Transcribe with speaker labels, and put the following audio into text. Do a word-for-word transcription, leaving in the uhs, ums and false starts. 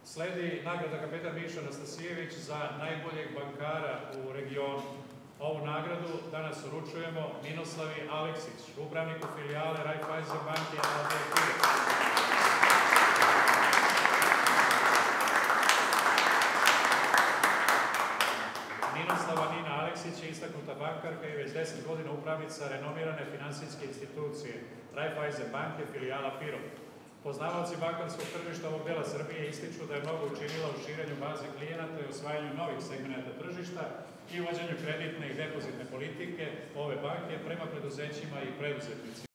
Speaker 1: Sledi nagrada kapetan Miša Anastasijević za najboljeg bankara u regionu. Ovu nagradu danas uručujemo Ninoslavi Aleksić, upravniku filijale Raiffeisen banke a d Pirot. Ninoslava Nina Aleksić je istaknuta bankarka i već deset godina upravnica renomirane finansijske institucije Raiffeisen banke filijala Pirot. Poznavaoci bankarskog tržišta ovog dela Srbije ističu da je mnogo učinila u širenju baze klijenata i osvajanju novih segmenta tržišta i uvođenju kreditne i depozitne politike ove banke prema preduzećima i preduzetnicima.